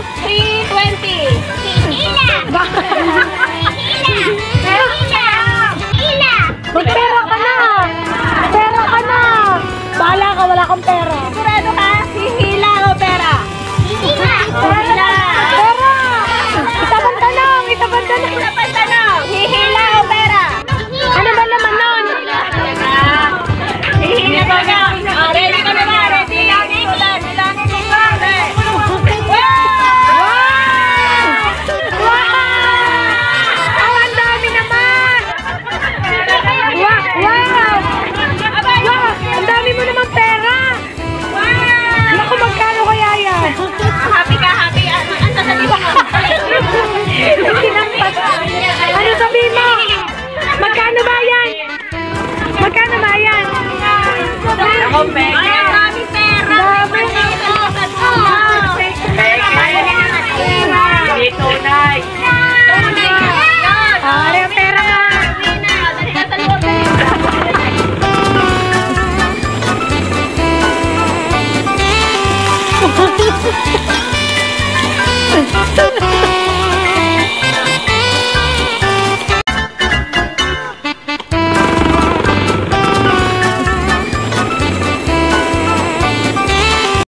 320. Hila! Magpera ka na! Pera ka na! Bahala ka, wala kang pera. Sigurado ka? Hihila o pera? Hila! Hihila. Pera! Isabang tanong! Isabang tanong! Isa pang tanong. Hihila o pera? Ano ba naman nun? Hihila talaga. Ready ka na ba? Ready? Bilangin mo. Wow! Ang dami naman! Wow! Ang dami mo naman pera! Naku, magkano kaya yan? Happy ka, happy. Ano sasabihin mo? Sinampas. Ano sabihin mo? Magkano ba yan? Magkano ba yan? Ako, Meg.